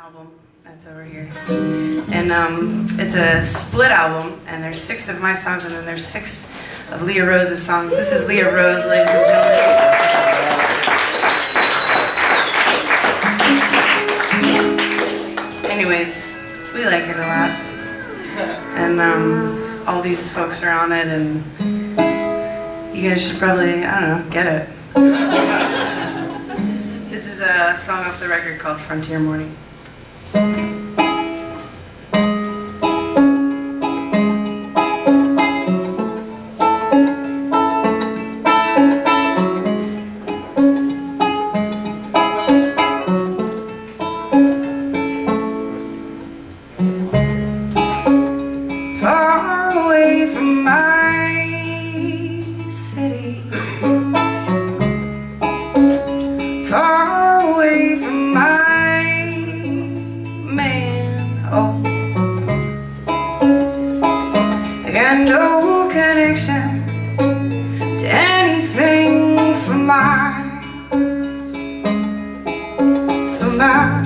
album that's over here. And it's a split album, and there's 6 of my songs, and then there's 6 of Leah Rose's songs. This is Leah Rose, ladies and gentlemen. Anyways, we like it a lot. And all these folks are on it, and you guys should probably, I don't know, get it. This is a song off the record called Frontier Morning. Far away from my city, far away from my man. Oh, I got no connection to anything from miles, from miles.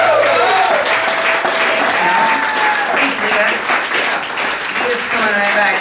Coming right back.